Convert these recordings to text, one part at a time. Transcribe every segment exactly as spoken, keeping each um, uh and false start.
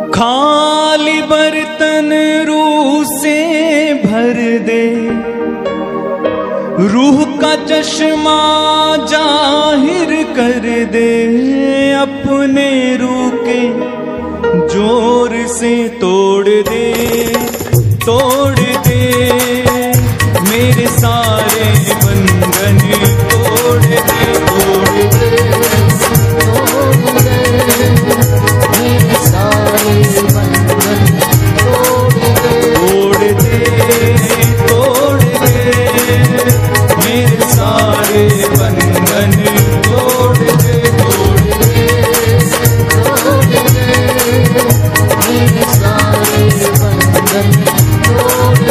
खाली बर्तन रूह से भर दे, रूह का चश्मा जाहिर कर दे, अपने रूह के जोर से तोड़ दे, तोड़ दे मेरे सारे बंधन, तोड़ दे, तोड़ दे, तोड़ दे मेरे सारे बंधन, तोड़ दे, तोड़ दे मेरे सारे बंधन, तोड़ दे, तोड़ दे, तोड़ दे मेरे सारे बंधन, तोड़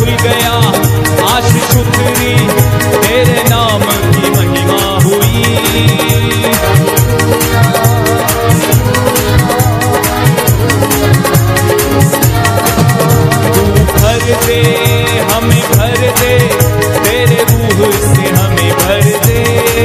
खुल गया, आशीष उतरी, तेरे नाम की महिमा हुई। तू भर दे, हमें भर दे, तेरे रूह से हमें भर दे।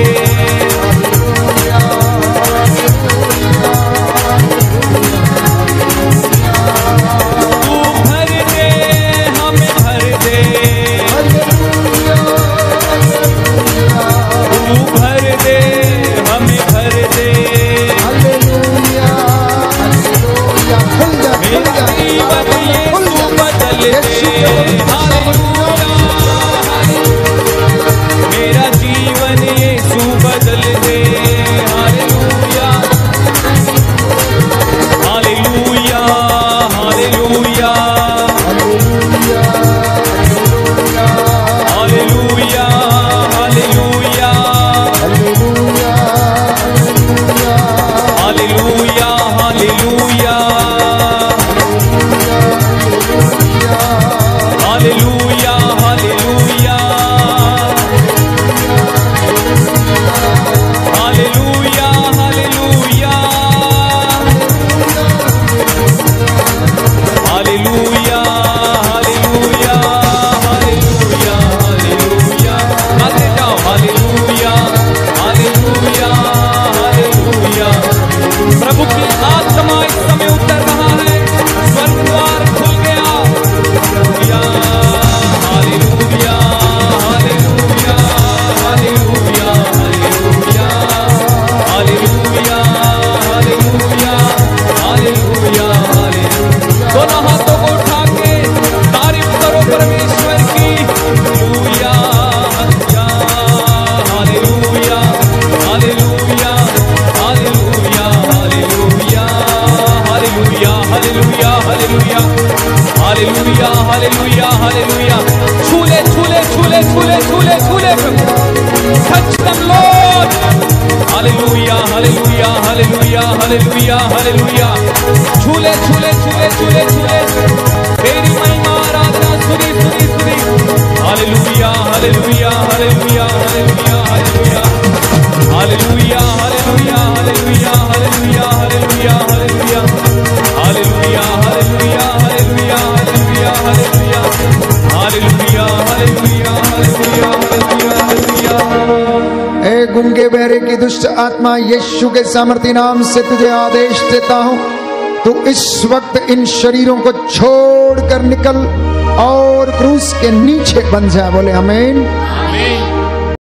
मेरा जीवन यीशु बदल दे। Hallelujah, hallelujah, hallelujah, hallelujah, hallelujah, hallelujah, hallelujah, hallelujah, hallelujah, hallelujah, hallelujah, hallelujah, hallelujah, hallelujah, hallelujah, गाते जाओ, हालेलुया, हालेलुया, हालेलुया। प्रभु की आत्मा इस समय उतर रहा है, स्वर्ग द्वार खुल गया। Hallelujah, hallelujah, hallelujah, hallelujah, hallelujah, hallelujah, hallelujah, hallelujah. दोनों हाथों को उठा के तारीफ करो परमेश्वर की। Hallelujah, hallelujah, hallelujah, hallelujah, hallelujah, hallelujah, hallelujah, hallelujah, hallelujah, hallelujah, hallelujah. छूले छूले छूले छूले छूले छूले touch them lord. Hallelujah, hallelujah, hallelujah, hallelujah, hallelujah. छूले छूले छूले छूले छूले तेरी महिमा आराधना सुनी सुनी सुनी। Hallelujah, hallelujah, hallelujah, hallelujah, hallelujah, hallelujah, hallelujah, hallelujah, hallelujah, hallelujah, hallelujah, hallelujah, hallelujah, hallelujah, hallelujah, hallelujah, hallelujah, hallelujah, hallelujah, hallelujah. ए गूंगे बहरे की दुष्ट आत्मा, यीशु के सामर्थी नाम से तुझे आदेश देता हूं, तू इस वक्त इन शरीरों को छोड़कर निकल और क्रूस के नीचे बन जा। बोले आमीन।